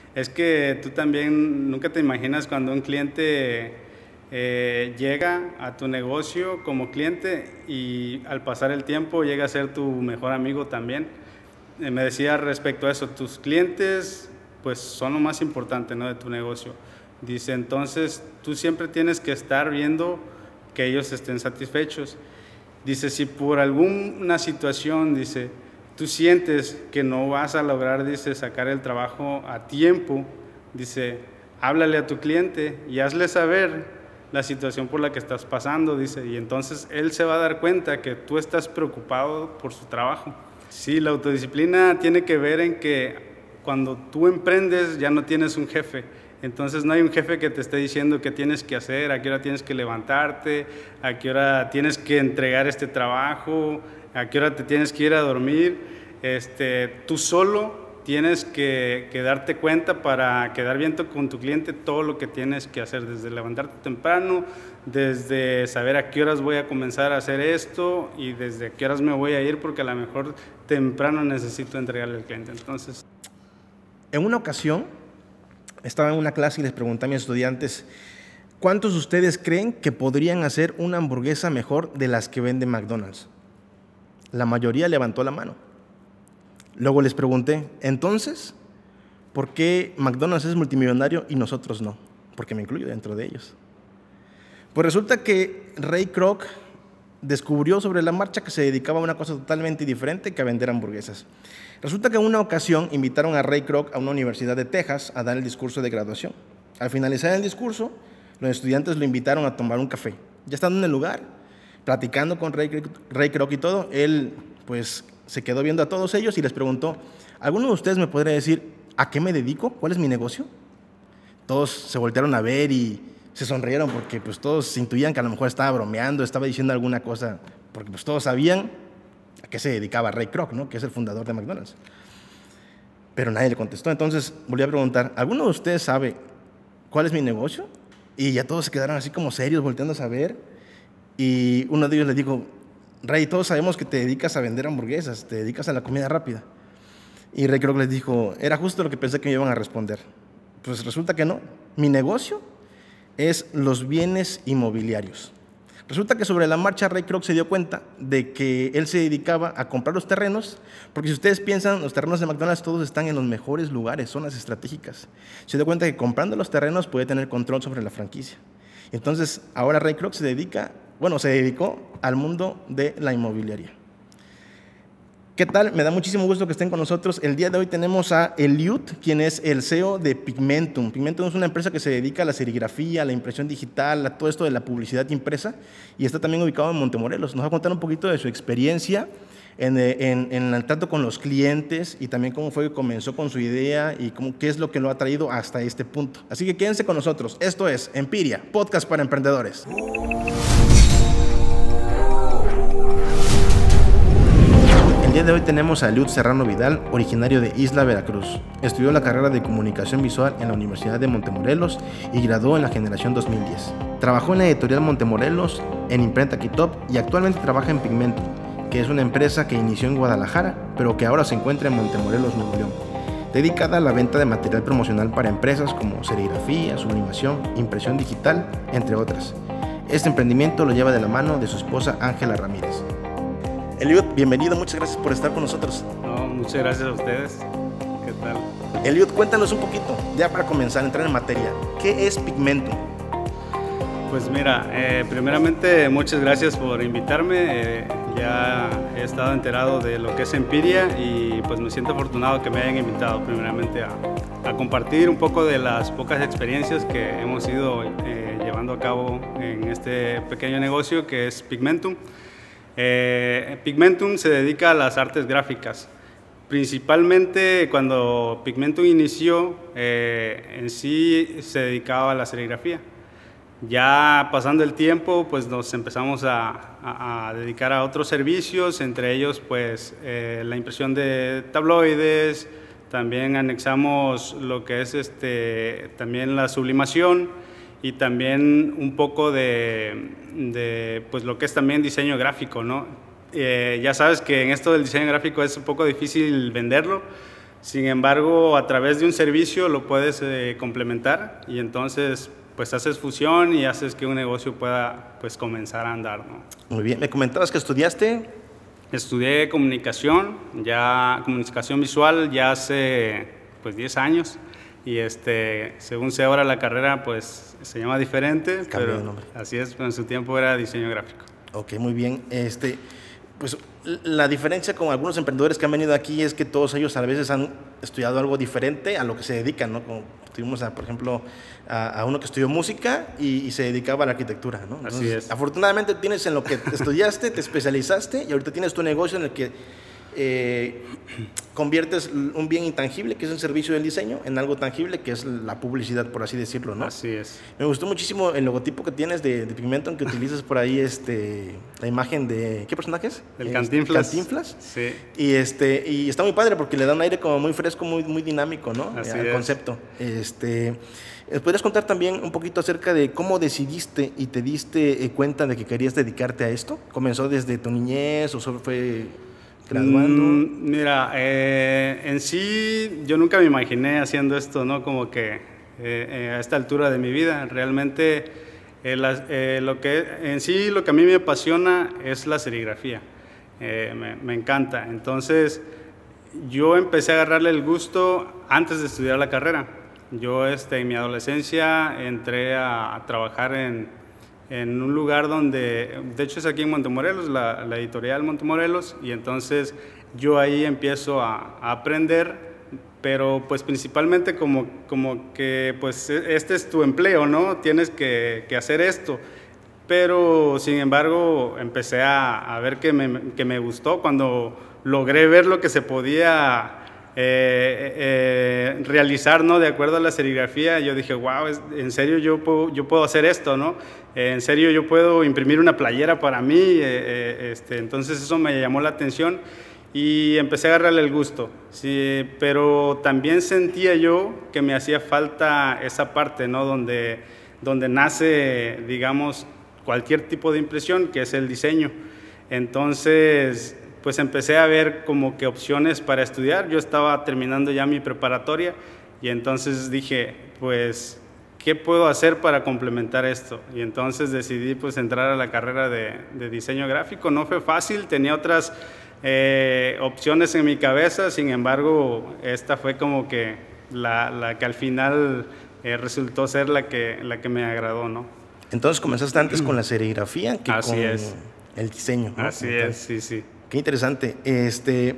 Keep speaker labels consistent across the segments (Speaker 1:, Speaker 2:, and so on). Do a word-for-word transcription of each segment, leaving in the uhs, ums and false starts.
Speaker 1: Es que tú también nunca te imaginas cuando un cliente eh, llega a tu negocio como cliente y al pasar el tiempo llega a ser tu mejor amigo también. Eh, me decía respecto a eso, tus clientes pues son lo más importante, ¿no?, de tu negocio. Dice, entonces tú siempre tienes que estar viendo que ellos estén satisfechos. Dice, si por alguna situación, dice, tú sientes que no vas a lograr, dice, sacar el trabajo a tiempo, dice, háblale a tu cliente y hazle saber la situación por la que estás pasando, dice, y entonces él se va a dar cuenta que tú estás preocupado por su trabajo. Sí, la autodisciplina tiene que ver en que cuando tú emprendes ya no tienes un jefe. Entonces no hay un jefe que te esté diciendo qué tienes que hacer, a qué hora tienes que levantarte, a qué hora tienes que entregar este trabajo, a qué hora te tienes que ir a dormir. Este, tú solo tienes que, que darte cuenta para quedar bien con tu cliente todo lo que tienes que hacer, desde levantarte temprano, desde saber a qué horas voy a comenzar a hacer esto y desde a qué horas me voy a ir, porque a lo mejor temprano necesito entregarle al cliente. Entonces,
Speaker 2: en una ocasión estaba en una clase y les pregunté a mis estudiantes, ¿cuántos de ustedes creen que podrían hacer una hamburguesa mejor de las que vende McDonald's? La mayoría levantó la mano. Luego les pregunté, entonces, ¿por qué McDonald's es multimillonario y nosotros no? Porque me incluyo dentro de ellos. Pues resulta que Ray Kroc descubrió sobre la marcha que se dedicaba a una cosa totalmente diferente que a vender hamburguesas. Resulta que en una ocasión invitaron a Ray Kroc a una universidad de Texas a dar el discurso de graduación. Al finalizar el discurso, los estudiantes lo invitaron a tomar un café. Ya estando en el lugar, platicando con Ray, Ray Kroc y todo, él pues se quedó viendo a todos ellos y les preguntó, ¿alguno de ustedes me podría decir a qué me dedico? ¿Cuál es mi negocio? Todos se voltearon a ver y se sonrieron porque pues todos intuían que a lo mejor estaba bromeando, estaba diciendo alguna cosa, porque pues todos sabían a qué se dedicaba Ray Kroc, ¿no?, que es el fundador de McDonald's. Pero nadie le contestó. Entonces volví a preguntar, ¿alguno de ustedes sabe cuál es mi negocio? Y ya todos se quedaron así como serios, volteando a saber. Y uno de ellos le dijo, Ray, todos sabemos que te dedicas a vender hamburguesas, te dedicas a la comida rápida. Y Ray Kroc les dijo, era justo lo que pensé que me iban a responder. Pues resulta que no. Mi negocio es los bienes inmobiliarios. Resulta que sobre la marcha Ray Kroc se dio cuenta de que él se dedicaba a comprar los terrenos, porque si ustedes piensan, los terrenos de McDonald's todos están en los mejores lugares, zonas estratégicas. Se dio cuenta que comprando los terrenos puede tener control sobre la franquicia. Entonces, ahora Ray Kroc se dedica, bueno, se dedicó al mundo de la inmobiliaria. ¿Qué tal? Me da muchísimo gusto que estén con nosotros. El día de hoy tenemos a Eliud, quien es el C E O de Pigmentum. Pigmentum es una empresa que se dedica a la serigrafía, a la impresión digital, a todo esto de la publicidad impresa, y está también ubicado en Montemorelos. Nos va a contar un poquito de su experiencia en, en, en el trato con los clientes y también cómo fue que comenzó con su idea y cómo, qué es lo que lo ha traído hasta este punto. Así que quédense con nosotros. Esto es Empiria, podcast para emprendedores. El día de hoy tenemos a Eliud Serrano Vidal, originario de Isla Veracruz. Estudió la carrera de Comunicación Visual en la Universidad de Montemorelos y graduó en la generación dos mil diez. Trabajó en la editorial Montemorelos, en Imprenta Kitop y actualmente trabaja en Pigmentum, que es una empresa que inició en Guadalajara, pero que ahora se encuentra en Montemorelos, Nuevo León, dedicada a la venta de material promocional para empresas como serigrafía, sublimación, impresión digital, entre otras. Este emprendimiento lo lleva de la mano de su esposa Ángela Ramírez. Eliud, bienvenido, muchas gracias por estar con nosotros.
Speaker 1: No, muchas gracias a ustedes. ¿Qué tal?
Speaker 2: Eliud, cuéntanos un poquito, ya para comenzar a entrar en materia, ¿qué es Pigmentum?
Speaker 1: Pues mira, eh, primeramente muchas gracias por invitarme. Eh, ya he estado enterado de lo que es Empiria y pues me siento afortunado que me hayan invitado primeramente a, a compartir un poco de las pocas experiencias que hemos ido eh, llevando a cabo en este pequeño negocio que es Pigmentum. Eh, Pigmentum se dedica a las artes gráficas. Principalmente cuando Pigmentum inició, eh, en sí se dedicaba a la serigrafía. Ya pasando el tiempo, pues nos empezamos a, a, a dedicar a otros servicios, entre ellos pues eh, la impresión de tabloides, también anexamos lo que es este, también la sublimación y también un poco de, de pues lo que es también diseño gráfico, ¿no? Eh, ya sabes que en esto del diseño gráfico es un poco difícil venderlo, Sin embargo, a través de un servicio lo puedes eh, complementar y entonces pues haces fusión y haces que un negocio pueda pues comenzar a andar, ¿no?
Speaker 2: Muy bien, me comentabas que estudiaste.
Speaker 1: Estudié comunicación, ya comunicación visual ya hace pues diez años y este, según sé ahora la carrera pues se llama diferente,
Speaker 2: Cambió
Speaker 1: pero
Speaker 2: de nombre.
Speaker 1: así es, pero en su tiempo era diseño gráfico.
Speaker 2: Ok, muy bien. Este, pues la diferencia con algunos emprendedores que han venido aquí es que todos ellos a veces han estudiado algo diferente a lo que se dedican, ¿no? Como tuvimos, a, por ejemplo, a, a uno que estudió música y, y se dedicaba a la arquitectura, ¿no? Entonces,
Speaker 1: así es.
Speaker 2: Afortunadamente tienes en lo que estudiaste, te especializaste y ahorita tienes tu negocio en el que eh, conviertes un bien intangible, que es el servicio del diseño, en algo tangible, que es la publicidad, por así decirlo, ¿no?
Speaker 1: Así es.
Speaker 2: Me gustó muchísimo el logotipo que tienes de, de Pigmenton, que utilizas por ahí, este, la imagen de... ¿Qué personaje es?
Speaker 1: El Cantinflas.
Speaker 2: Cantinflas.
Speaker 1: Sí.
Speaker 2: Y, este, y está muy padre porque le da un aire como muy fresco, muy, muy dinámico, ¿no?
Speaker 1: Así
Speaker 2: Al
Speaker 1: es.
Speaker 2: concepto. Este, ¿podrías contar también un poquito acerca de cómo decidiste y te diste eh, cuenta de que querías dedicarte a esto? ¿Comenzó desde tu niñez o solo fue graduando?
Speaker 1: Mm, mira, eh, en sí yo nunca me imaginé haciendo esto, ¿no? Como que eh, eh, a esta altura de mi vida. Realmente eh, la, eh, lo que, en sí lo que a mí me apasiona es la serigrafía. Eh, me, me encanta. Entonces yo empecé a agarrarle el gusto antes de estudiar la carrera. Yo este, en mi adolescencia entré a, a trabajar en, en un lugar donde, de hecho es aquí en Montemorelos, la, la editorial Montemorelos, y entonces yo ahí empiezo a, a aprender, pero pues principalmente como, como que pues este es tu empleo, ¿no? Tienes que, que hacer esto. Pero sin embargo empecé a, a ver que me, que me gustó cuando logré ver lo que se podía eh, eh, realizar, ¿no? De acuerdo a la serigrafía. Yo dije, wow, es, en serio yo puedo, yo puedo hacer esto, ¿no? Eh, en serio yo puedo imprimir una playera para mí. Eh, eh, este, entonces eso me llamó la atención y empecé a agarrarle el gusto, sí, pero también sentía yo que me hacía falta esa parte, ¿no? Donde, donde nace, digamos, cualquier tipo de impresión, que es el diseño. Entonces, pues empecé a ver como que opciones para estudiar. Yo estaba terminando ya mi preparatoria y entonces dije, pues, ¿qué puedo hacer para complementar esto? Y entonces decidí pues entrar a la carrera de, de diseño gráfico. No fue fácil, tenía otras eh, opciones en mi cabeza, sin embargo, esta fue como que la, la que al final eh, resultó ser la que, la que me agradó, ¿no?
Speaker 2: Entonces comenzaste antes con la serigrafía que
Speaker 1: Así
Speaker 2: con
Speaker 1: es.
Speaker 2: el diseño, ¿no?
Speaker 1: Así
Speaker 2: Entonces,
Speaker 1: es, sí, sí.
Speaker 2: qué interesante. Este,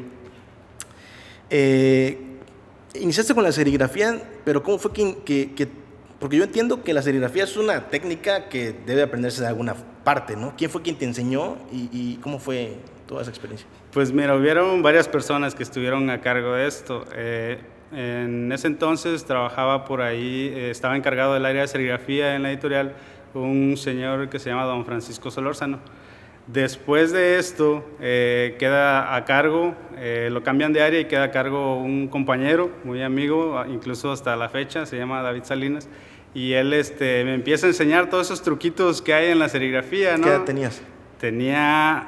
Speaker 2: eh, iniciaste con la serigrafía, pero ¿cómo fue que, que, que...? Porque yo entiendo que la serigrafía es una técnica que debe aprenderse de alguna parte, ¿no? ¿Quién fue quien te enseñó y, y cómo fue toda esa experiencia?
Speaker 1: Pues mira, hubieron varias personas que estuvieron a cargo de esto. Eh, en ese entonces trabajaba por ahí, eh, estaba encargado del área de serigrafía en la editorial, un señor que se llama don Francisco Solórzano. Después de esto, eh, queda a cargo, eh, lo cambian de área y queda a cargo un compañero, muy amigo, incluso hasta la fecha, se llama David Salinas, y él este, me empieza a enseñar todos esos truquitos que hay en la serigrafía, ¿no?
Speaker 2: ¿Qué edad tenías?
Speaker 1: Tenía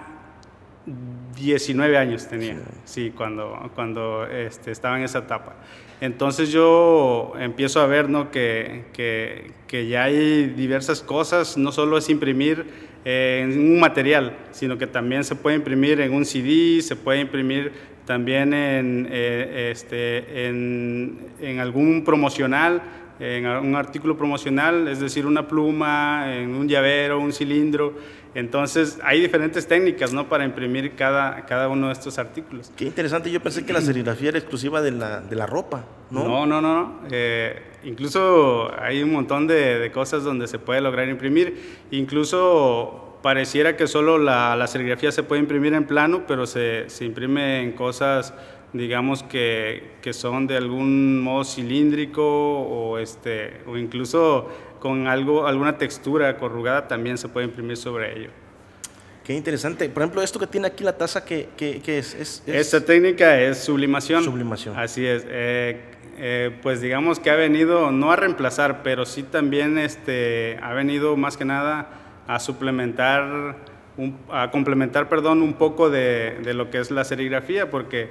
Speaker 1: diecinueve años, tenía, sí, cuando, cuando este, estaba en esa etapa. Entonces yo empiezo a ver, ¿no? que, que, que ya hay diversas cosas, no solo es imprimir eh, en un material, sino que también se puede imprimir en un C D, se puede imprimir también en, eh, este, en, en algún promocional, en un artículo promocional, es decir, una pluma, en un llavero, un cilindro. Entonces hay diferentes técnicas, ¿no? Para imprimir cada, cada uno de estos artículos.
Speaker 2: Qué interesante, yo pensé que la serigrafía era exclusiva de la, de la ropa, ¿no?
Speaker 1: No, no, no. Eh, incluso hay un montón de, de cosas donde se puede lograr imprimir. Incluso pareciera que solo la, la serigrafía se puede imprimir en plano, pero se, se imprime en cosas, digamos, que, que son de algún modo cilíndrico o, este, o incluso con algo, alguna textura corrugada también se puede imprimir sobre ello.
Speaker 2: Qué interesante. Por ejemplo, esto que tiene aquí la taza, ¿qué, qué, qué es? Es, es?
Speaker 1: Esta técnica es sublimación.
Speaker 2: Sublimación.
Speaker 1: Así es. Eh, eh, pues digamos que ha venido, no a reemplazar, pero sí también este, ha venido más que nada a suplementar, un, a complementar, perdón, un poco de, de lo que es la serigrafía, porque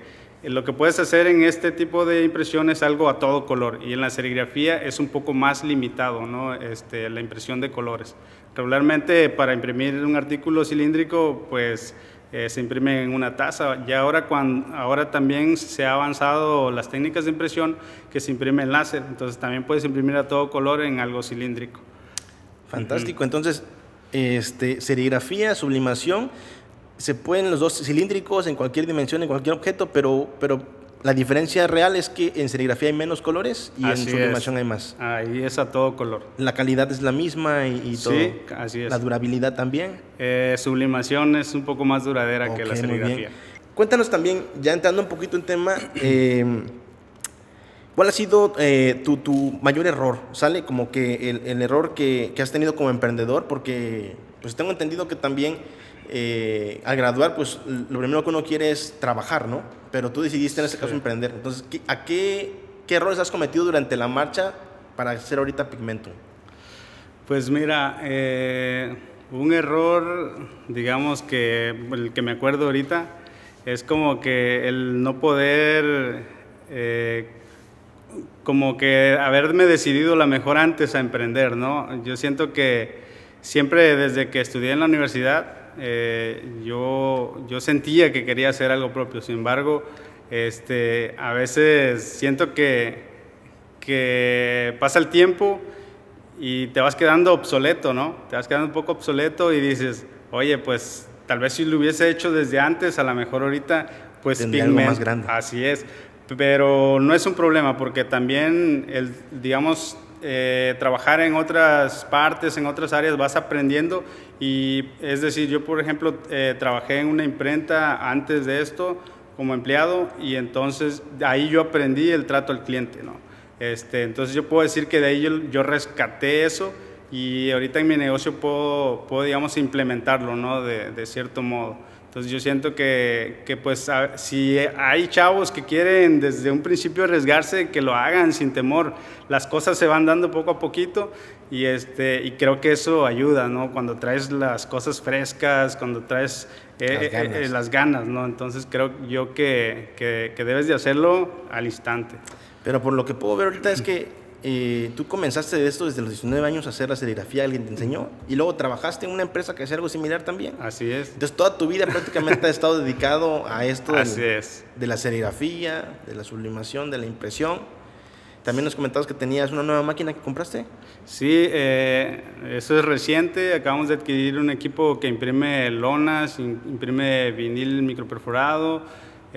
Speaker 1: lo que puedes hacer en este tipo de impresión es algo a todo color, y en la serigrafía es un poco más limitado, ¿no? Este, la impresión de colores. Regularmente para imprimir un artículo cilíndrico, pues eh, se imprime en una taza. Y ahora, cuando, ahora también se ha avanzado las técnicas de impresión que se imprime en láser, entonces también puedes imprimir a todo color en algo cilíndrico.
Speaker 2: Fantástico. Uh-huh. Entonces, este, serigrafía, sublimación, se pueden los dos cilíndricos en cualquier dimensión, en cualquier objeto, pero, pero la diferencia real es que en serigrafía hay menos colores y así en sublimación
Speaker 1: es.
Speaker 2: hay más.
Speaker 1: Ahí es a todo color.
Speaker 2: La calidad es la misma y, y todo.
Speaker 1: Sí, así es.
Speaker 2: La durabilidad también.
Speaker 1: Eh, sublimación es un poco más duradera okay, que la serigrafía.
Speaker 2: Cuéntanos también, ya entrando un poquito en tema, eh, ¿cuál ha sido eh, tu, tu mayor error? ¿Sale? Como que el, el error que, que has tenido como emprendedor, porque pues tengo entendido que también eh, al graduar, pues lo primero que uno quiere es trabajar, ¿no? Pero tú decidiste en este caso sí. emprender. Entonces, ¿a qué, qué errores has cometido durante la marcha para hacer ahorita Pigmentum?
Speaker 1: Pues mira, eh, un error, digamos que el que me acuerdo ahorita, es como que el no poder, eh, como que haberme decidido la mejor antes a emprender, ¿no? Yo siento que siempre desde que estudié en la universidad, eh, yo, yo sentía que quería hacer algo propio. Sin embargo, este, a veces siento que, que pasa el tiempo y te vas quedando obsoleto, ¿no? Te vas quedando un poco obsoleto y dices, oye, pues tal vez si lo hubiese hecho desde antes, a lo mejor ahorita, pues
Speaker 2: tendría algo más grande.
Speaker 1: Así es, pero no es un problema porque también, el, digamos, eh, trabajar en otras partes, en otras áreas, vas aprendiendo. Y es decir, yo por ejemplo eh, trabajé en una imprenta antes de esto como empleado y entonces ahí yo aprendí el trato al cliente, ¿no? Este, entonces yo puedo decir que de ahí yo, yo rescaté eso y ahorita en mi negocio puedo, puedo digamos, implementarlo, ¿no? De, de cierto modo. Entonces yo siento que, que pues a, si hay chavos que quieren desde un principio arriesgarse, que lo hagan sin temor. Las cosas se van dando poco a poquito y, este, y creo que eso ayuda, ¿no? Cuando traes las cosas frescas, cuando traes eh, las, ganas. Eh, eh, las ganas, ¿no? Entonces creo yo que, que, que debes de hacerlo al instante.
Speaker 2: Pero por lo que puedo ver ahorita es que eh, tú comenzaste de esto desde los diecinueve años a hacer la serigrafía, alguien te enseñó, y luego trabajaste en una empresa que hacía algo similar también.
Speaker 1: Así es.
Speaker 2: Entonces toda tu vida prácticamente has estado dedicado a esto
Speaker 1: Así
Speaker 2: del,
Speaker 1: es.
Speaker 2: de la serigrafía, de la sublimación, de la impresión. También nos comentabas que tenías una nueva máquina que compraste.
Speaker 1: Sí, eh, eso es reciente. Acabamos de adquirir un equipo que imprime lonas, imprime vinil microperforado,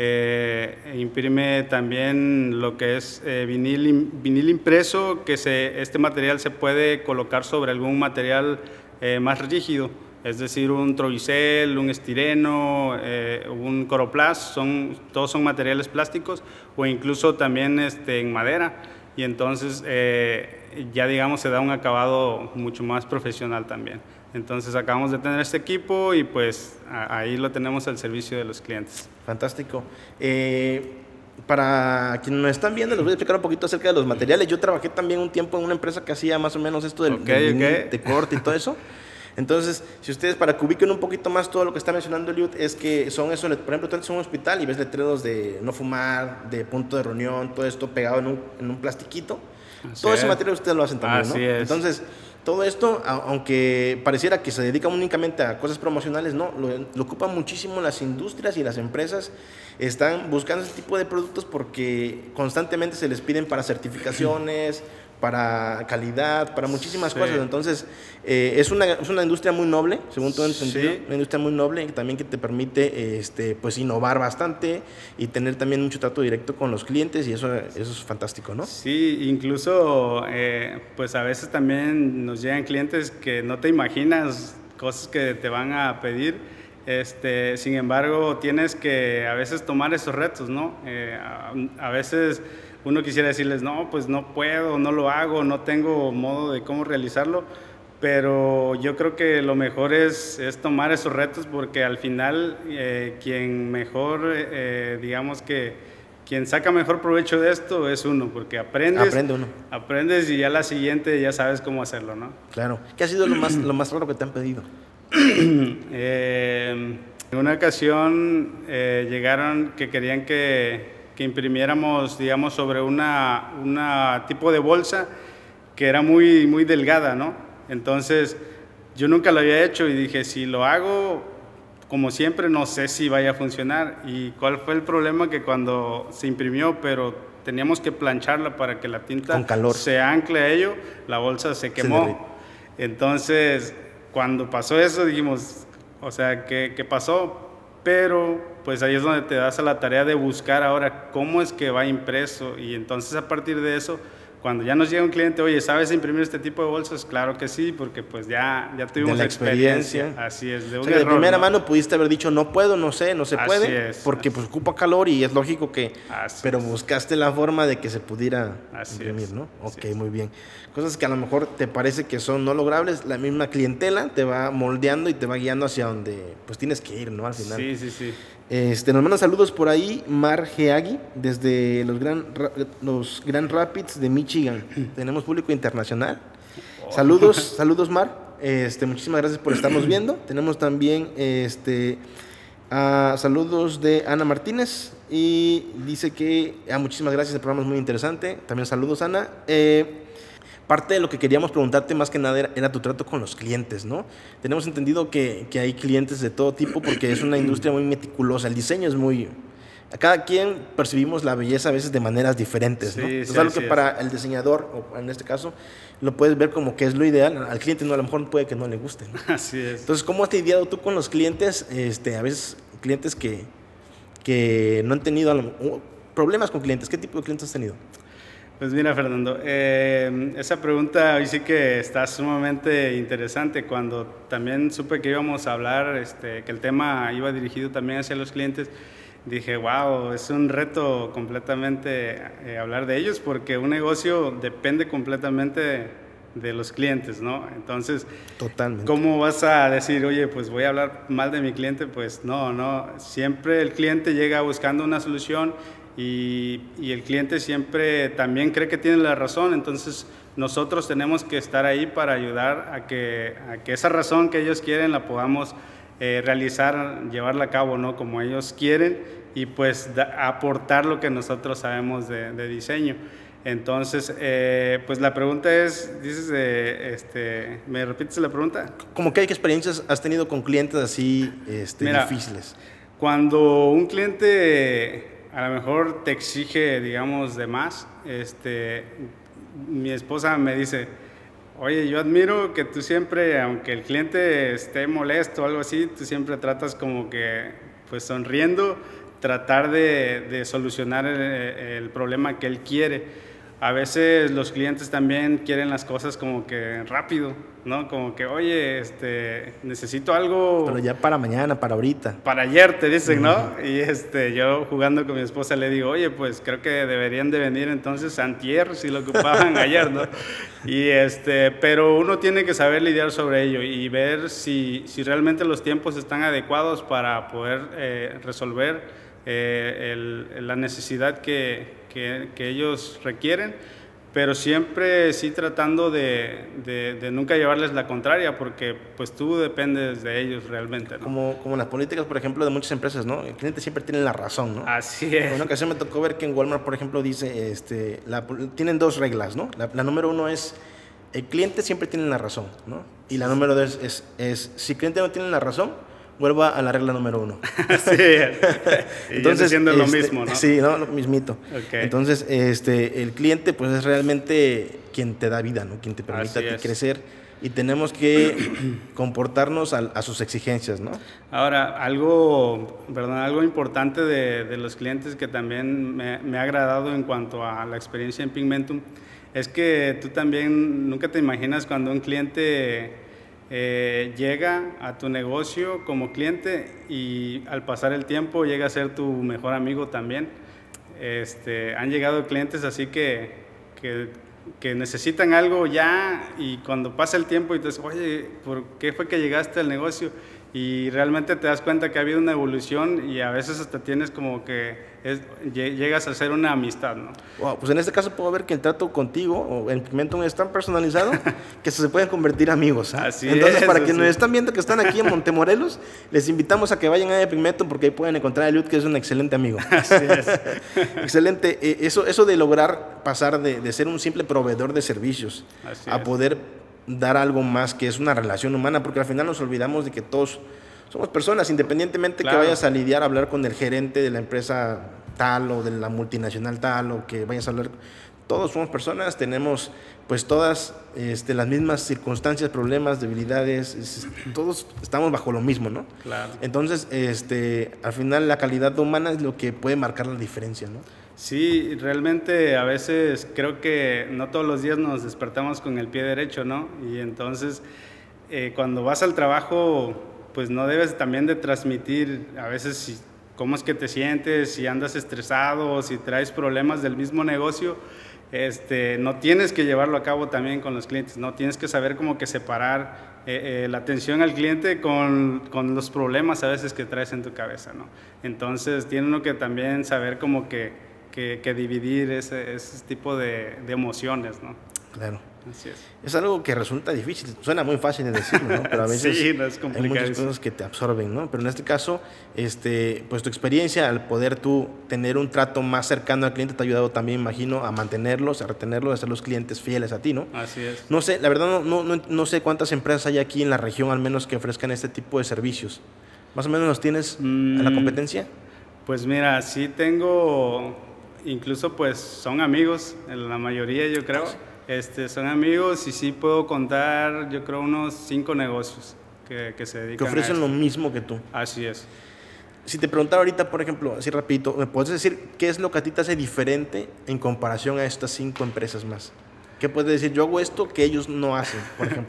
Speaker 1: eh, imprime también lo que es eh, vinil, vinil impreso, que se, este material se puede colocar sobre algún material eh, más rígido, es decir, un Trovicel, un estireno, eh, un Coroplast, son, todos son materiales plásticos, o incluso también este, en madera, y entonces eh, ya digamos se da un acabado mucho más profesional también. Entonces acabamos de tener este equipo y pues a, ahí lo tenemos al servicio de los clientes.
Speaker 2: Fantástico. Eh, para quienes nos están viendo, les voy a explicar un poquito acerca de los materiales. Yo trabajé también un tiempo en una empresa que hacía más o menos esto del,
Speaker 1: okay,
Speaker 2: del
Speaker 1: okay.
Speaker 2: de corte y todo eso. Entonces, si ustedes, para que ubiquen un poquito más todo lo que está mencionando Eliud, es que son eso, por ejemplo, tú entras a un hospital y ves letreros de no fumar, de punto de reunión, todo esto pegado en un, en un plastiquito. Así todo es. Ese material ustedes lo hacen también,
Speaker 1: Así
Speaker 2: ¿no?
Speaker 1: Es.
Speaker 2: Entonces, todo esto, aunque pareciera que se dedica únicamente a cosas promocionales, no, lo, lo ocupan muchísimo las industrias y las empresas. Están buscando ese tipo de productos porque constantemente se les piden para certificaciones, para calidad, para muchísimas sí. cosas. Entonces, eh, es, una, es una industria muy noble, según todo entendido, sí. una industria muy noble y también que te permite este, pues, innovar bastante y tener también mucho trato directo con los clientes y eso, eso es fantástico, ¿no?
Speaker 1: Sí, incluso eh, pues a veces también nos llegan clientes que no te imaginas cosas que te van a pedir. Este, sin embargo, tienes que a veces tomar esos retos, ¿no? Eh, a, a veces uno quisiera decirles, no, pues no puedo, no lo hago, no tengo modo de cómo realizarlo, pero yo creo que lo mejor es, es tomar esos retos porque al final eh, quien mejor, eh, digamos que, quien saca mejor provecho de esto es uno, porque aprendes,
Speaker 2: Aprende uno.
Speaker 1: aprendes y ya la siguiente ya sabes cómo hacerlo, ¿no?
Speaker 2: Claro. ¿Qué ha sido lo más, lo más raro que te han pedido?
Speaker 1: eh, en una ocasión eh, llegaron que querían que que imprimiéramos, digamos, sobre una, una tipo de bolsa que era muy, muy delgada, ¿no? Entonces, yo nunca lo había hecho y dije, si lo hago, como siempre, no sé si vaya a funcionar. ¿Y cuál fue el problema? Que cuando se imprimió, pero teníamos que plancharla para que la tinta
Speaker 2: con calor
Speaker 1: se ancle a ello, la bolsa se quemó. Se Entonces, cuando pasó eso, dijimos, o sea, ¿qué, qué pasó? Pero, pues ahí es donde te das a la tarea de buscar ahora cómo es que va impreso. Y entonces, a partir de eso, cuando ya nos llega un cliente, oye, ¿sabes imprimir este tipo de bolsas? Claro que sí, porque pues ya, ya tuvimos
Speaker 2: de la experiencia.
Speaker 1: experiencia. Así es, de un
Speaker 2: o sea,
Speaker 1: error,
Speaker 2: de primera
Speaker 1: ¿no?
Speaker 2: mano pudiste haber dicho, no puedo, no sé, no se
Speaker 1: así
Speaker 2: puede,
Speaker 1: es,
Speaker 2: porque pues ocupa calor y es lógico que,
Speaker 1: así
Speaker 2: pero
Speaker 1: es.
Speaker 2: buscaste la forma de que se pudiera
Speaker 1: así
Speaker 2: imprimir,
Speaker 1: es,
Speaker 2: ¿no?
Speaker 1: así
Speaker 2: Ok,
Speaker 1: es.
Speaker 2: muy bien. Cosas que a lo mejor te parece que son no logrables, la misma clientela te va moldeando y te va guiando hacia donde pues tienes que ir, ¿no? Al final.
Speaker 1: Sí, sí, sí.
Speaker 2: Este, nos mandan saludos por ahí, Mar Geagui, desde los Gran, los Grand Rapids de Michigan. Tenemos público internacional. Oh. Saludos, saludos Mar. Este, muchísimas gracias por estarnos viendo. Tenemos también este, uh, saludos de Ana Martínez y dice que ah, muchísimas gracias, el programa es muy interesante. También saludos Ana. Eh, Parte de lo que queríamos preguntarte más que nada era, era tu trato con los clientes, ¿no? Tenemos entendido que, que hay clientes de todo tipo porque es una industria muy meticulosa, el diseño es muy... A cada quien percibimos la belleza a veces de maneras diferentes,
Speaker 1: sí,
Speaker 2: ¿no?
Speaker 1: Sí,
Speaker 2: Entonces, algo que
Speaker 1: es.
Speaker 2: para el diseñador, o en este caso, lo puedes ver como que es lo ideal, al cliente no, a lo mejor puede que no le guste, ¿no?
Speaker 1: Así es.
Speaker 2: Entonces, ¿cómo has lidiado tú con los clientes? Este, a veces clientes que, que no han tenido problemas con clientes. ¿Qué tipo de clientes has tenido?
Speaker 1: Pues mira, Fernando, eh, esa pregunta hoy sí que está sumamente interesante. Cuando también supe que íbamos a hablar, este, que el tema iba dirigido también hacia los clientes, dije, wow, es un reto completamente eh, hablar de ellos, porque un negocio depende completamente de, de los clientes, ¿no? Entonces,
Speaker 2: totalmente.
Speaker 1: ¿Cómo vas a decir, oye, pues voy a hablar mal de mi cliente? Pues no, no, siempre el cliente llega buscando una solución. Y, y el cliente siempre también cree que tiene la razón, entonces nosotros tenemos que estar ahí para ayudar a que, a que esa razón que ellos quieren la podamos eh, realizar, llevarla a cabo, ¿no? Como ellos quieren, y pues da, aportar lo que nosotros sabemos de, de diseño. Entonces, eh, pues la pregunta es, dices, eh, este, ¿me repites la pregunta?
Speaker 2: ¿Cómo que hay experiencias has tenido con clientes así este,
Speaker 1: Mira,
Speaker 2: difíciles?
Speaker 1: Cuando un cliente a lo mejor te exige, digamos, de más, este, mi esposa me dice, oye, yo admiro que tú siempre, aunque el cliente esté molesto o algo así, tú siempre tratas como que, pues sonriendo, tratar de, de solucionar el, el problema que él quiere. A veces los clientes también quieren las cosas como que rápido, ¿no? Como que, oye, este, necesito algo...
Speaker 2: Pero ya para mañana, para ahorita.
Speaker 1: Para ayer, te dicen, ¿no? Uh-huh. Y este, yo jugando con mi esposa le digo, oye, pues creo que deberían de venir entonces antier si lo ocupaban ayer, ¿no? Y este, pero uno tiene que saber lidiar sobre ello y ver si, si realmente los tiempos están adecuados para poder eh, resolver eh, el, la necesidad que... Que, que ellos requieren, pero siempre sí tratando de, de, de nunca llevarles la contraria, porque pues tú dependes de ellos realmente, ¿no?
Speaker 2: Como, como las políticas, por ejemplo, de muchas empresas, ¿no? El cliente siempre tiene la razón, ¿no?
Speaker 1: Así es.
Speaker 2: En una ocasión me tocó ver que en Walmart, por ejemplo, dice, este, la, tienen dos reglas, ¿no? La, la número uno es, el cliente siempre tiene la razón, ¿no? Y la número dos es, es, si el cliente no tiene la razón, vuelva a la regla número uno.
Speaker 1: Sí, y entonces siendo este, lo mismo, ¿no?
Speaker 2: Sí, ¿no? Lo mismito.
Speaker 1: Okay.
Speaker 2: Entonces, este, el cliente pues es realmente quien te da vida, ¿no? Quien te permite a ti crecer y tenemos que comportarnos a, a sus exigencias, ¿no?
Speaker 1: Ahora, algo, ¿verdad? Algo importante de, de los clientes que también me, me ha agradado en cuanto a la experiencia en Pigmentum es que tú también nunca te imaginas cuando un cliente... Eh, llega a tu negocio como cliente y al pasar el tiempo llega a ser tu mejor amigo también. Este, han llegado clientes así que, que, que necesitan algo ya y cuando pasa el tiempo y te dices, oye, ¿por qué fue que llegaste al negocio? y realmente te das cuenta que ha habido una evolución y a veces hasta tienes como que es, llegas a ser una amistad, ¿no?
Speaker 2: Wow, pues en este caso puedo ver que el trato contigo o en Pigmentum es tan personalizado que se pueden convertir amigos, ¿eh?
Speaker 1: Así
Speaker 2: Entonces,
Speaker 1: es,
Speaker 2: para quienes
Speaker 1: sí.
Speaker 2: nos están viendo que están aquí en Montemorelos, les invitamos a que vayan a Pigmentum porque ahí pueden encontrar a Eliud, que es un excelente amigo.
Speaker 1: Así es.
Speaker 2: Excelente. Eh, eso, eso de lograr pasar de, de ser un simple proveedor de servicios
Speaker 1: Así
Speaker 2: a
Speaker 1: es.
Speaker 2: poder dar algo más que es una relación humana, porque al final nos olvidamos de que todos somos personas, independientemente
Speaker 1: Claro.
Speaker 2: que vayas a lidiar, a hablar con el gerente de la empresa tal o de la multinacional tal, o que vayas a hablar, todos somos personas, tenemos pues todas este, las mismas circunstancias, problemas, debilidades, es, todos estamos bajo lo mismo, ¿no?
Speaker 1: Claro.
Speaker 2: Entonces, este, al final la calidad humana es lo que puede marcar la diferencia, ¿no?
Speaker 1: Sí, realmente a veces creo que no todos los días nos despertamos con el pie derecho, ¿no? Y entonces eh, cuando vas al trabajo, pues no debes también de transmitir a veces si, cómo es que te sientes, si andas estresado, si traes problemas del mismo negocio. Este, no tienes que llevarlo a cabo también con los clientes, no tienes que saber como que separar eh, eh, la atención al cliente con, con los problemas a veces que traes en tu cabeza, ¿no? Entonces tiene uno que también saber como que Que, que dividir ese, ese tipo de, de emociones, ¿no?
Speaker 2: Claro.
Speaker 1: Así es.
Speaker 2: Es algo que resulta difícil, suena muy fácil de decirlo, ¿no? Pero a veces
Speaker 1: sí, no es
Speaker 2: hay muchas cosas que te absorben, ¿no? Pero en este caso, este, pues tu experiencia al poder tú tener un trato más cercano al cliente te ha ayudado también, imagino, a mantenerlos, a retenerlos, a hacer los clientes fieles a ti, ¿no?
Speaker 1: Así es.
Speaker 2: No sé, la verdad no, no, no sé cuántas empresas hay aquí en la región al menos que ofrezcan este tipo de servicios. ¿Más o menos los tienes
Speaker 1: mm,
Speaker 2: en la competencia?
Speaker 1: Pues mira, sí tengo, incluso pues son amigos, en la mayoría yo creo, este, son amigos y sí puedo contar yo creo unos cinco negocios que, que se dedican
Speaker 2: Que ofrecen
Speaker 1: a
Speaker 2: lo
Speaker 1: esto.
Speaker 2: mismo que tú.
Speaker 1: Así es.
Speaker 2: Si te preguntara ahorita, por ejemplo, así rapidito, ¿me puedes decir qué es lo que a ti te hace diferente en comparación a estas cinco empresas más? ¿Qué puedes decir? Yo hago esto que ellos no hacen, por ejemplo.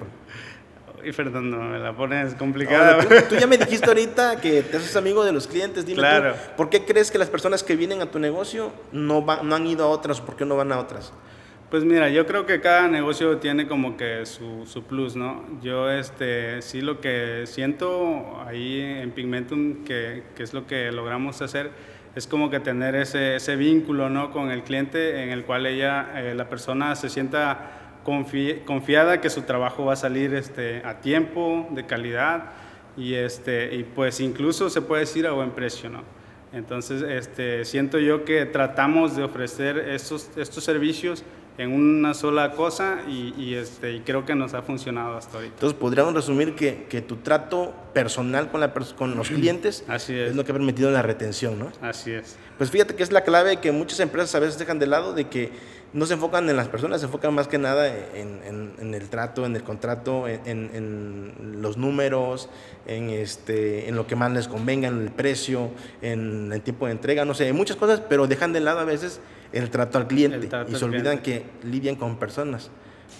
Speaker 1: Y Fernando, me la pones complicada.
Speaker 2: No, tú, tú ya me dijiste ahorita que te haces amigo de los clientes. Dime
Speaker 1: Claro.
Speaker 2: tú, ¿por qué crees que las personas que vienen a tu negocio no, va, no han ido a otras o por qué no van a otras?
Speaker 1: Pues mira, yo creo que cada negocio tiene como que su, su plus, ¿no? Yo este, sí lo que siento ahí en Pigmentum, que, que es lo que logramos hacer, es como que tener ese, ese vínculo, ¿no? Con el cliente en el cual ella, eh, la persona se sienta confi confiada que su trabajo va a salir este, a tiempo, de calidad y, este, y pues incluso se puede decir a buen precio, ¿no? Entonces este, siento yo que tratamos de ofrecer estos, estos servicios en una sola cosa y, y, este, y creo que nos ha funcionado hasta ahorita.
Speaker 2: Entonces, podríamos resumir que, que tu trato personal con, la pers con los clientes
Speaker 1: Así es.
Speaker 2: es lo que ha permitido la retención, ¿no?
Speaker 1: Así es.
Speaker 2: Pues fíjate que es la clave que muchas empresas a veces dejan de lado, de que no se enfocan en las personas, se enfocan más que nada en, en, en el trato, en el contrato, en, en, en los números, en, este, en lo que más les convenga, en el precio, en el tiempo de entrega, no sé, muchas cosas, pero dejan de lado a veces el trato al cliente
Speaker 1: trato
Speaker 2: y
Speaker 1: al
Speaker 2: se olvidan
Speaker 1: cliente.
Speaker 2: que lidian con personas,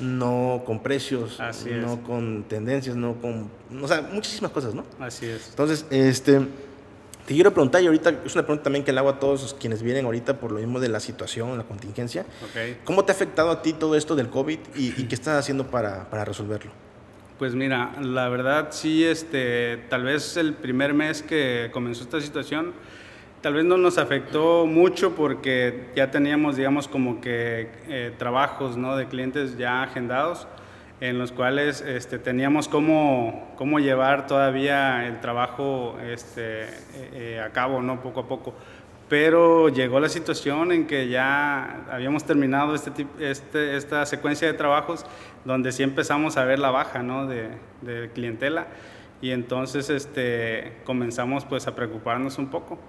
Speaker 2: no con precios,
Speaker 1: Así
Speaker 2: no
Speaker 1: es.
Speaker 2: con tendencias, no con, o sea, muchísimas cosas, ¿no?
Speaker 1: Así es.
Speaker 2: Entonces, este, te quiero preguntar, y ahorita es una pregunta también que le hago a todos quienes vienen ahorita por lo mismo de la situación, la contingencia.
Speaker 1: Okay.
Speaker 2: ¿Cómo te ha afectado a ti todo esto del COVID y, y qué estás haciendo para, para resolverlo?
Speaker 1: Pues mira, la verdad sí, este, tal vez el primer mes que comenzó esta situación, tal vez no nos afectó mucho porque ya teníamos, digamos, como que eh, trabajos, ¿no? De clientes ya agendados, en los cuales este, teníamos cómo, cómo llevar todavía el trabajo este, eh, a cabo, ¿no? Poco a poco. Pero llegó la situación en que ya habíamos terminado este, este, esta secuencia de trabajos donde sí empezamos a ver la baja, ¿no? de, de clientela y entonces este, comenzamos pues a preocuparnos un poco.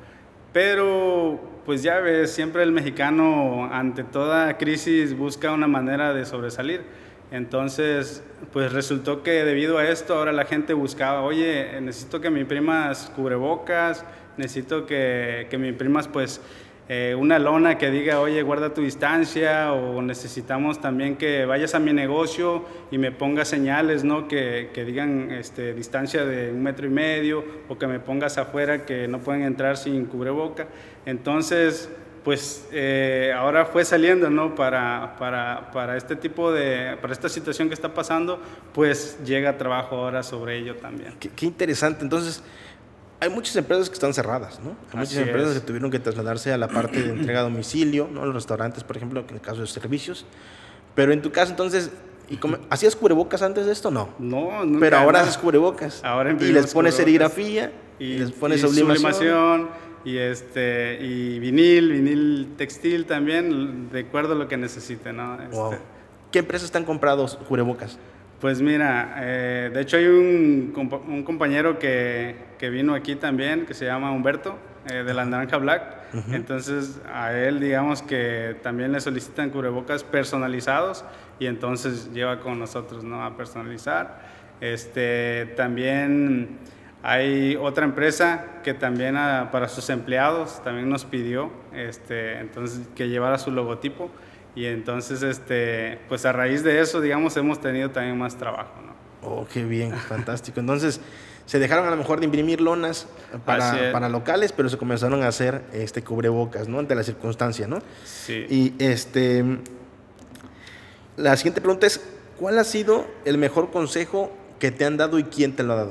Speaker 1: Pero pues ya ves, siempre el mexicano ante toda crisis busca una manera de sobresalir. Entonces, pues resultó que debido a esto ahora la gente buscaba, oye, necesito que me imprimas cubrebocas, necesito que, que me imprimas pues eh, una lona que diga, oye, guarda tu distancia, o necesitamos también que vayas a mi negocio y me pongas señales, ¿no? Que, que digan este, distancia de un metro y medio, o que me pongas afuera que no pueden entrar sin cubreboca. Entonces, pues eh, ahora fue saliendo, ¿no? Para, para, para este tipo de, para esta situación que está pasando, pues llega trabajo ahora sobre ello también.
Speaker 2: Qué, qué interesante. Entonces, hay muchas empresas que están cerradas, ¿no? Hay muchas
Speaker 1: Así
Speaker 2: empresas
Speaker 1: es.
Speaker 2: que tuvieron que trasladarse a la parte de entrega a domicilio, ¿no? Los restaurantes, por ejemplo, en el caso de servicios. Pero en tu caso, entonces, ¿y cómo- ¿hacías cubrebocas antes de esto? No.
Speaker 1: No, nunca,
Speaker 2: Pero ahora
Speaker 1: no.
Speaker 2: haces cubrebocas.
Speaker 1: Ahora
Speaker 2: y
Speaker 1: imprimimos
Speaker 2: les pones
Speaker 1: cubrebocas.
Speaker 2: serigrafía, y,
Speaker 1: y
Speaker 2: les pones
Speaker 1: y
Speaker 2: sublimación.
Speaker 1: sublimación, y este y vinil, vinil textil también, de acuerdo a lo que necesite, ¿no? Este,
Speaker 2: Wow. ¿Qué empresas están comprando cubrebocas?
Speaker 1: Pues mira, eh, de hecho hay un, compa- un compañero que, que vino aquí también, que se llama Humberto, eh, de la Naranja Black.
Speaker 2: Ujú.
Speaker 1: Entonces a él, digamos que también le solicitan cubrebocas personalizados y entonces lleva con nosotros, ¿no? A personalizar. Este, también hay otra empresa que también ah, para sus empleados también nos pidió, este, entonces que llevara su logotipo. Y entonces, este, pues a raíz de eso, digamos, hemos tenido también más trabajo, ¿no?
Speaker 2: Oh, qué bien, fantástico. Entonces, se dejaron a lo mejor de imprimir lonas
Speaker 1: Así
Speaker 2: para,
Speaker 1: es.
Speaker 2: para locales, pero se comenzaron a hacer este cubrebocas, ¿no? Ante la circunstancia, ¿no?
Speaker 1: Sí.
Speaker 2: Y este, la siguiente pregunta es, ¿cuál ha sido el mejor consejo que te han dado y quién te lo ha dado?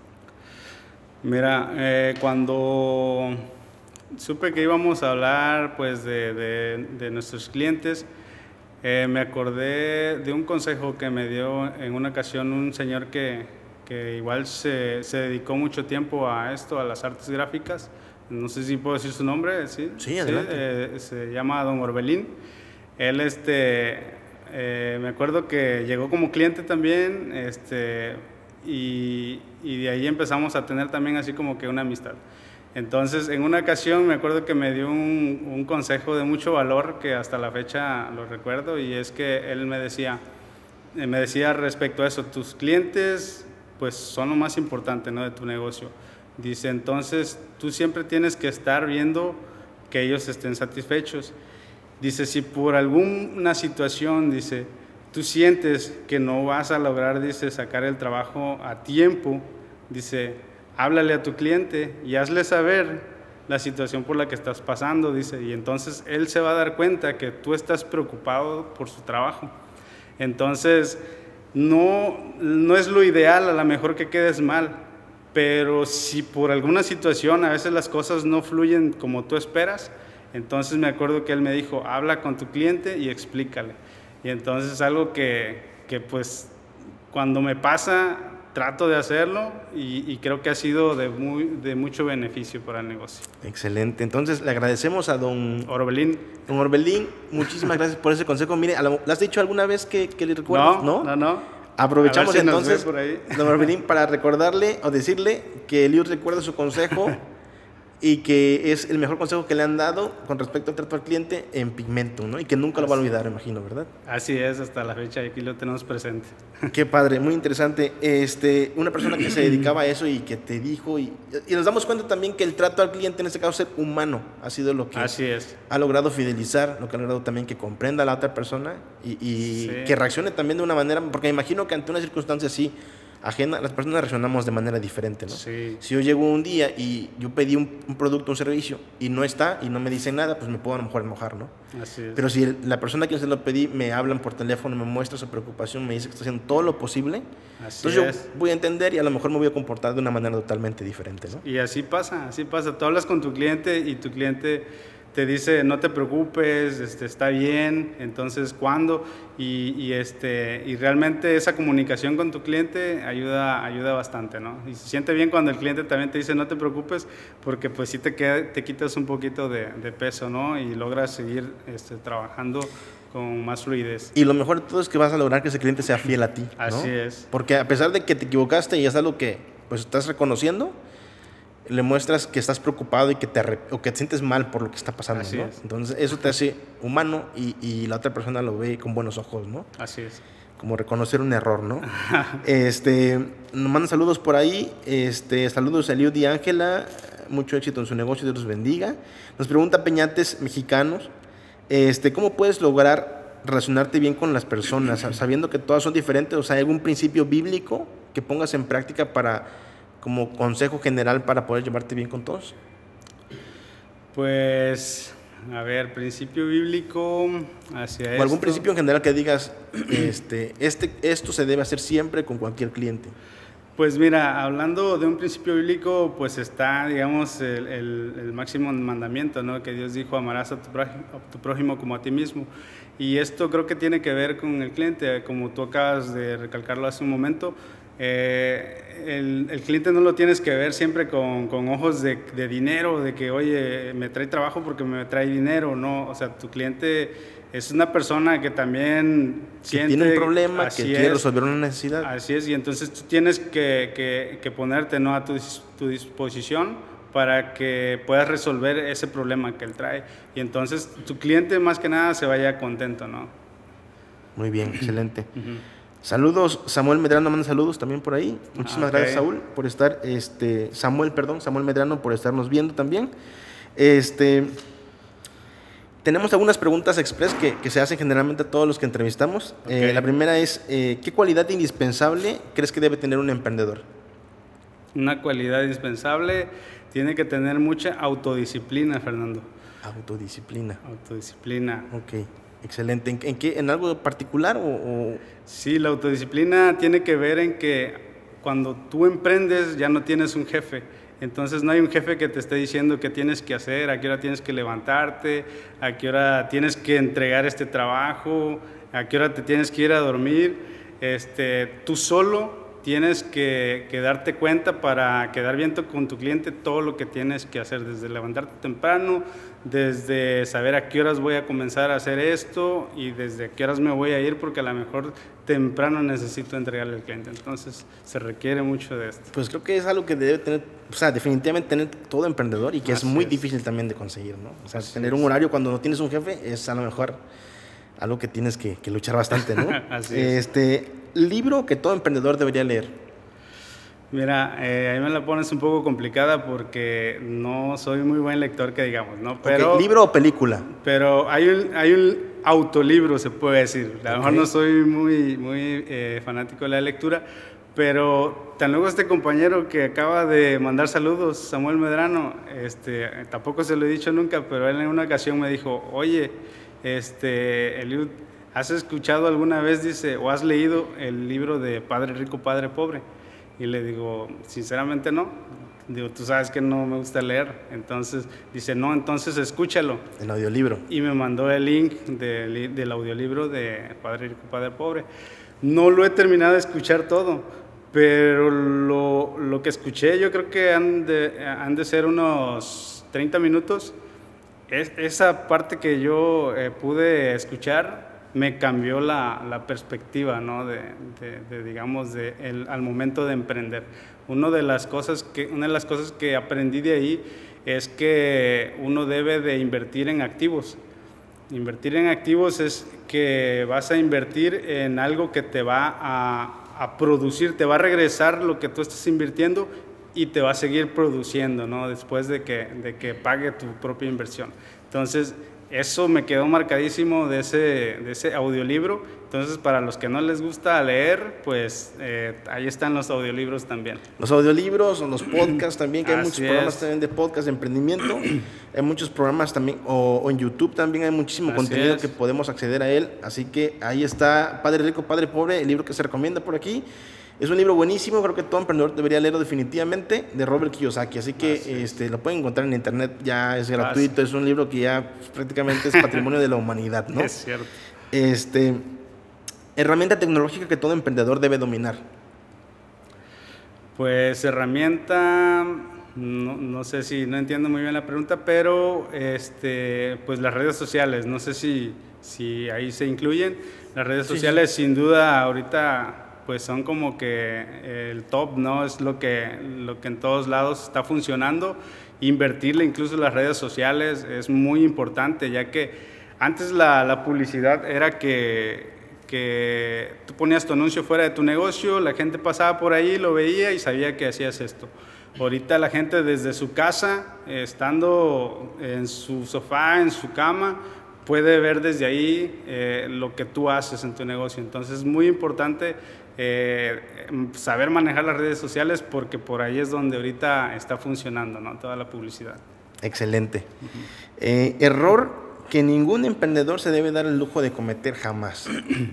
Speaker 1: Mira, eh, cuando supe que íbamos a hablar, pues, de, de- de nuestros clientes, eh, me acordé de un consejo que me dio en una ocasión un señor que, que igual se, se dedicó mucho tiempo a esto, a las artes gráficas. No sé si puedo decir su nombre, ¿sí?
Speaker 2: Sí, adelante.
Speaker 1: eh, se llama Don Orbelín. Él, este, eh, me acuerdo que llegó como cliente también, este, y, y de ahí empezamos a tener también así como que una amistad. Entonces, en una ocasión me acuerdo que me dio un, un consejo de mucho valor que hasta la fecha lo recuerdo, y es que él me decía, eh, me decía respecto a eso, tus clientes pues son lo más importante, ¿no? De tu negocio. Dice, entonces tú siempre tienes que estar viendo que ellos estén satisfechos. Dice, si por alguna situación, dice, tú sientes que no vas a lograr, dice, sacar el trabajo a tiempo, dice, háblale a tu cliente y hazle saber la situación por la que estás pasando, dice, y entonces él se va a dar cuenta que tú estás preocupado por su trabajo. Entonces, no, no es lo ideal, a lo mejor que quedes mal, pero si por alguna situación a veces las cosas no fluyen como tú esperas, entonces me acuerdo que él me dijo, habla con tu cliente y explícale. Y entonces es algo que, que pues cuando me pasa trato de hacerlo y, y creo que ha sido de, muy, de mucho beneficio para el negocio.
Speaker 2: Excelente. Entonces, le agradecemos a don,
Speaker 1: Orbelín.
Speaker 2: don Orbelín. Muchísimas gracias por ese consejo. Mire, ¿le has dicho alguna vez que, que le recuerdas?
Speaker 1: No, no, no.
Speaker 2: Aprovechamos
Speaker 1: A ver si nos
Speaker 2: entonces,
Speaker 1: ve por ahí.
Speaker 2: don Orbelín, para recordarle o decirle que Eliud recuerda su consejo y que es el mejor consejo que le han dado con respecto al trato al cliente en Pigmentum, ¿no? Y que nunca lo va a olvidar, imagino, ¿verdad?
Speaker 1: Así es, hasta la fecha, y aquí lo tenemos presente.
Speaker 2: Qué padre, muy interesante. Este, una persona que se dedicaba a eso y que te dijo, y, y nos damos cuenta también que el trato al cliente, en este caso ser humano, ha sido lo que
Speaker 1: Así es.
Speaker 2: ha logrado fidelizar, lo que ha logrado también que comprenda a la otra persona y, y
Speaker 1: Sí.
Speaker 2: que reaccione también de una manera, porque me imagino que ante una circunstancia así, ajena, las personas reaccionamos de manera diferente, ¿no?
Speaker 1: Sí.
Speaker 2: Si yo llego un día y yo pedí un, un producto, un servicio, y no está, y no me dicen nada, pues me puedo a lo mejor enojar, ¿no?
Speaker 1: Así es.
Speaker 2: Pero si el- la persona a quien se lo pedí me hablan por teléfono, me muestra su preocupación, me dice que está haciendo todo lo posible,
Speaker 1: Así
Speaker 2: entonces
Speaker 1: es.
Speaker 2: yo voy a entender y a lo mejor me voy a comportar de una manera totalmente diferente, ¿no?
Speaker 1: Y así pasa, así pasa. Tú hablas con tu cliente y tu cliente te dice, no te preocupes, este, está bien, entonces, ¿cuándo? Y, y, este, y realmente esa comunicación con tu cliente ayuda, ayuda bastante, ¿no? Y se siente bien cuando el cliente también te dice, no te preocupes, porque pues sí te, queda, te quitas un poquito de, de peso, ¿no? Y logras seguir este, trabajando con más fluidez.
Speaker 2: Y lo mejor de todo es que vas a lograr que ese cliente sea fiel a ti, ¿no?
Speaker 1: Así es.
Speaker 2: Porque a pesar de que te equivocaste y es algo que pues estás reconociendo, le muestras que estás preocupado y que te, arrep- o que te sientes mal por lo que está pasando,
Speaker 1: Así
Speaker 2: ¿no?
Speaker 1: es.
Speaker 2: Entonces eso te hace humano y, y la otra persona lo ve con buenos ojos, ¿no?
Speaker 1: Así es.
Speaker 2: Como reconocer un error, ¿no? este, nos mandan saludos por ahí, este, saludos a Eliud y Ángela, mucho éxito en su negocio, Dios los bendiga. Nos pregunta Peñates Mexicanos, este, ¿cómo puedes lograr relacionarte bien con las personas, sabiendo que todas son diferentes? O sea, ¿hay algún principio bíblico que pongas en práctica para, como consejo general para poder llevarte bien con todos?
Speaker 1: Pues A ver, principio bíblico hacia
Speaker 2: O algún
Speaker 1: esto.
Speaker 2: principio en general que digas, este, este, esto se debe hacer siempre con cualquier cliente.
Speaker 1: Pues mira, hablando de un principio bíblico, pues está, digamos, el, el, el máximo mandamiento, ¿no? Que Dios dijo, amarás a tu, prójimo, a tu prójimo como a ti mismo. Y esto creo que tiene que ver con el cliente, como tú acabas de recalcarlo hace un momento. Eh, el, el cliente no lo tienes que ver siempre con, con ojos de, de dinero, de que, oye, me trae trabajo porque me trae dinero, ¿no? O sea, tu cliente es una persona que también
Speaker 2: Que
Speaker 1: siente...
Speaker 2: tiene un problema, que
Speaker 1: así
Speaker 2: quiere
Speaker 1: es,
Speaker 2: resolver una necesidad.
Speaker 1: Así es, y entonces tú tienes que, que, que ponerte, ¿no?, a tu, tu disposición para que puedas resolver ese problema que él trae. Y entonces tu cliente más que nada se vaya contento, ¿no?
Speaker 2: Muy bien, excelente.
Speaker 1: Uh-huh.
Speaker 2: Saludos, Samuel Medrano manda saludos también por ahí. Muchísimas
Speaker 1: okay.
Speaker 2: gracias, Saúl, por estar, este, Samuel, perdón, Samuel Medrano, por estarnos viendo también. Este, tenemos algunas preguntas express que, que se hacen generalmente a todos los que entrevistamos. Okay. Eh, la primera es, eh, ¿qué cualidad indispensable crees que debe tener un emprendedor?
Speaker 1: Una cualidad indispensable, tiene que tener mucha autodisciplina, Fernando.
Speaker 2: Autodisciplina.
Speaker 1: Autodisciplina.
Speaker 2: Ok. Excelente. ¿En, en, qué, ¿En algo particular? O, o?
Speaker 1: Sí, la autodisciplina tiene que ver en que cuando tú emprendes ya no tienes un jefe. Entonces no hay un jefe que te esté diciendo qué tienes que hacer, a qué hora tienes que levantarte, a qué hora tienes que entregar este trabajo, a qué hora te tienes que ir a dormir. Este, tú solo tienes que, que darte cuenta para quedar bien con tu cliente todo lo que tienes que hacer, desde levantarte temprano, desde saber a qué horas voy a comenzar a hacer esto y desde qué horas me voy a ir, porque a lo mejor temprano necesito entregarle al cliente. Entonces se requiere mucho de esto.
Speaker 2: Pues creo que es algo que debe tener, o sea, definitivamente tener todo emprendedor y que Así es muy es. difícil también de conseguir, ¿no? O sea, Así tener es. un horario cuando no tienes un jefe es a lo mejor algo que tienes que, que luchar bastante, ¿no?
Speaker 1: Así es.
Speaker 2: Este, libro que todo emprendedor debería leer.
Speaker 1: Mira, eh, ahí me la pones un poco complicada porque no soy muy buen lector, que digamos, ¿no? Pero,
Speaker 2: okay. ¿Libro o película?
Speaker 1: Pero hay un, hay un autolibro, se puede decir. A lo mejor okay. no soy muy, muy eh, fanático de la lectura, pero tan luego este compañero que acaba de mandar saludos, Samuel Medrano, este, tampoco se lo he dicho nunca, pero él en una ocasión me dijo, oye, este, Eliud, ¿has escuchado alguna vez, dice, o has leído el libro de Padre Rico, Padre Pobre? Y le digo, sinceramente no. Digo, tú sabes que no me gusta leer. Entonces, dice, no, entonces escúchalo.
Speaker 2: El audiolibro.
Speaker 1: Y me mandó el link de, del audiolibro de Padre Rico, Padre Pobre. No lo he terminado de escuchar todo, pero lo, lo que escuché yo creo que han de, han de ser unos treinta minutos. Es, esa parte que yo eh, pude escuchar me cambió la, la perspectiva, ¿no? de, de, de, digamos, de el, al momento de emprender. Una de, las cosas que, una de las cosas que aprendí de ahí es que uno debe de invertir en activos. Invertir en activos es que vas a invertir en algo que te va a, a producir, te va a regresar lo que tú estás invirtiendo y te va a seguir produciendo, ¿no? Después de que, de que pague tu propia inversión. Entonces, eso me quedó marcadísimo de ese, de ese audiolibro. Entonces, para los que no les gusta leer, pues eh, ahí están los audiolibros también.
Speaker 2: Los audiolibros o los podcasts también, que hay
Speaker 1: Así
Speaker 2: muchos programas
Speaker 1: es.
Speaker 2: también de podcast de emprendimiento. Hay muchos programas también, o, o en YouTube también hay muchísimo
Speaker 1: Así
Speaker 2: contenido
Speaker 1: es.
Speaker 2: que podemos acceder a él. Así que ahí está Padre Rico, Padre Pobre, el libro que se recomienda por aquí. Es un libro buenísimo, creo que todo emprendedor debería leerlo definitivamente, de Robert Kiyosaki. Así que Así este, lo pueden encontrar en internet, ya es gratuito, Así. Es un libro que ya pues, prácticamente es patrimonio de la humanidad, ¿no?
Speaker 1: Es cierto.
Speaker 2: Este, herramienta tecnológica que todo emprendedor debe dominar.
Speaker 1: Pues herramienta, no, no sé si, no entiendo muy bien la pregunta, pero este, pues las redes sociales, no sé si, si ahí se incluyen. Las redes sí, sociales sí. Sin duda ahorita pues son como que el top, ¿no? Es lo que, lo que en todos lados está funcionando. Invertirle incluso en las redes sociales es muy importante, ya que antes la, la publicidad era que, que tú ponías tu anuncio fuera de tu negocio, la gente pasaba por ahí, lo veía y sabía que hacías esto. Ahorita la gente desde su casa, estando en su sofá, en su cama, puede ver desde ahí eh, lo que tú haces en tu negocio. Entonces es muy importante eh, saber manejar las redes sociales porque por ahí es donde ahorita está funcionando, ¿no? Toda la publicidad.
Speaker 2: Excelente. Uh-huh. eh, error que ningún emprendedor se debe dar el lujo de cometer jamás.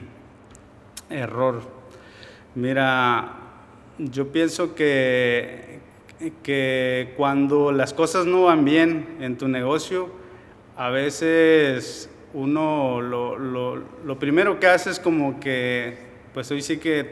Speaker 1: Error. Mira, yo pienso que, que cuando las cosas no van bien en tu negocio, a veces uno lo, lo, lo primero que hace es como que, pues hoy sí que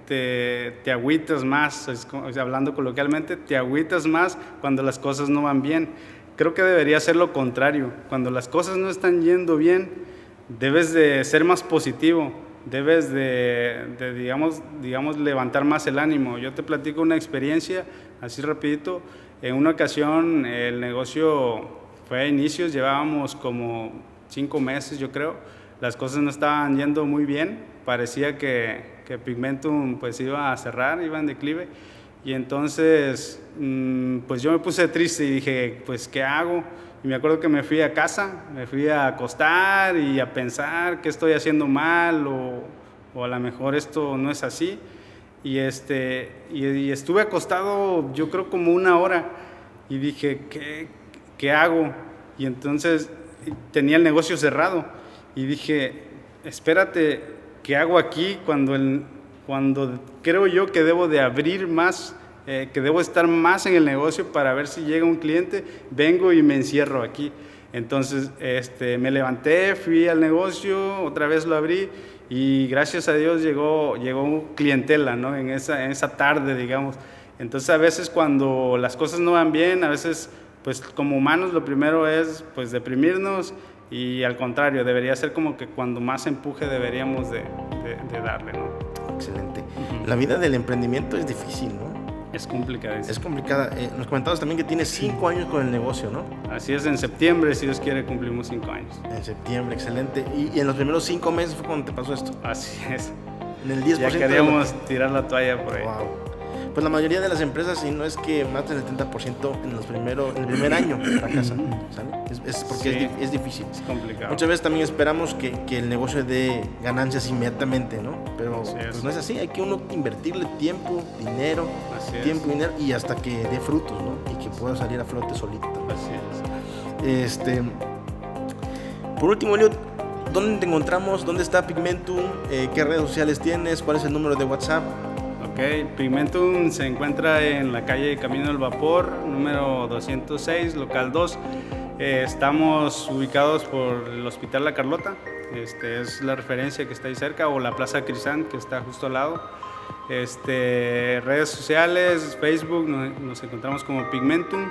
Speaker 1: te, te agüitas más, es como, o sea, hablando coloquialmente, te agüitas más cuando las cosas no van bien. Creo que debería ser lo contrario. Cuando las cosas no están yendo bien, debes de ser más positivo, debes de, de digamos, digamos, levantar más el ánimo. Yo te platico una experiencia, así rapidito. En una ocasión el negocio fue a inicios, llevábamos como cinco meses, yo creo. Las cosas no estaban yendo muy bien, parecía que, que Pigmentum pues iba a cerrar, iba en declive. Y entonces, pues yo me puse triste y dije, pues, ¿qué hago? Y me acuerdo que me fui a casa, me fui a acostar y a pensar qué estoy haciendo mal o, o a lo mejor esto no es así. Y, este, y, y estuve acostado yo creo como una hora y dije, ¿qué, qué hago? Y entonces tenía el negocio cerrado y dije, espérate, ¿qué hago aquí cuando el... cuando creo yo que debo de abrir más, eh, que debo estar más en el negocio para ver si llega un cliente, vengo y me encierro aquí? Entonces este, me levanté, fui al negocio, otra vez lo abrí y gracias a Dios llegó, llegó clientela, ¿no? en, esa, en esa tarde, digamos. Entonces a veces cuando las cosas no van bien, a veces pues como humanos lo primero es pues deprimirnos y al contrario, debería ser como que cuando más empuje deberíamos de, de, de darle, ¿no?
Speaker 2: Excelente. Uh-huh. La vida del emprendimiento es difícil, ¿no?
Speaker 1: Es complicada.
Speaker 2: Es complicada. Eh, nos comentabas también que tienes cinco años con el negocio, ¿no?
Speaker 1: Así es, en septiembre, si Dios quiere, cumplimos cinco años.
Speaker 2: En septiembre, excelente. ¿Y, y en los primeros cinco meses fue cuando te pasó esto?
Speaker 1: Así es.
Speaker 2: En el diez por ciento.
Speaker 1: Ya queríamos de lo... tirar la toalla por ahí.
Speaker 2: Wow. Pues la mayoría de las empresas, si no es que más del setenta por ciento en, los primero, en el primer año fracasan, ¿sale? Es, es porque sí, es, es difícil.
Speaker 1: Es complicado.
Speaker 2: Muchas veces también esperamos que, que el negocio dé ganancias inmediatamente, ¿no? Pero pues no es así, hay que uno invertirle tiempo, dinero, así tiempo, es. dinero y hasta que dé frutos, ¿no? Y que pueda salir a flote solito.
Speaker 1: Así es.
Speaker 2: Este, por último, Eliud, ¿dónde te encontramos? ¿Dónde está Pigmentum? Eh, ¿Qué redes sociales tienes? ¿Cuál es el número de WhatsApp?
Speaker 1: Ok, Pigmentum se encuentra en la calle Camino del Vapor, número doscientos seis, local dos. Eh, estamos ubicados por el Hospital La Carlota, este, es la referencia que está ahí cerca, o la Plaza Crisán, que está justo al lado. Este, redes sociales, Facebook, nos, nos encontramos como Pigmentum.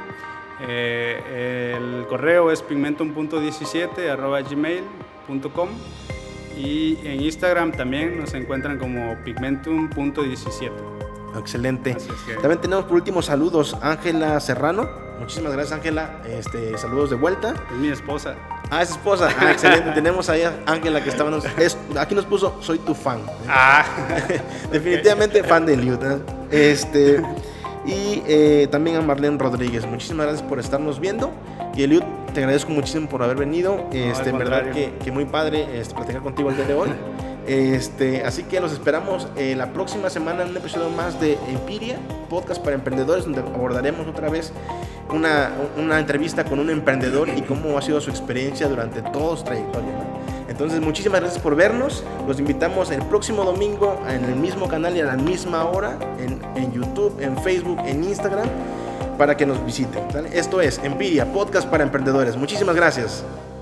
Speaker 1: Eh, el correo es pigmentum punto diecisiete arroba gmail punto com. Y en Instagram también nos encuentran como pigmentum punto diecisiete.
Speaker 2: Excelente. Que... También tenemos por último saludos, Ángela Serrano. Muchísimas gracias, Ángela. Este, saludos de vuelta.
Speaker 1: Es mi esposa.
Speaker 2: Ah, es esposa. Ah, excelente. Tenemos ahí a Ángela que estaba. Es, aquí nos puso, soy tu fan.
Speaker 1: Ah.
Speaker 2: Definitivamente okay. Fan de Eliud. Este, y eh, también a Marlene Rodríguez. Muchísimas gracias por estarnos viendo. Y Eliud, te agradezco muchísimo por haber venido. Este, en verdad que, que muy padre este, platicar contigo el día de hoy. Este, así que los esperamos eh, la próxima semana en un episodio más de Empiria, podcast para emprendedores, donde abordaremos otra vez una, una entrevista con un emprendedor y cómo ha sido su experiencia durante toda su trayectoria, ¿no? Entonces, muchísimas gracias por vernos. Los invitamos el próximo domingo en el mismo canal y a la misma hora en, en YouTube, en Facebook, en Instagram, para que nos visiten, ¿vale? Esto es Empiria, podcast para emprendedores. Muchísimas gracias.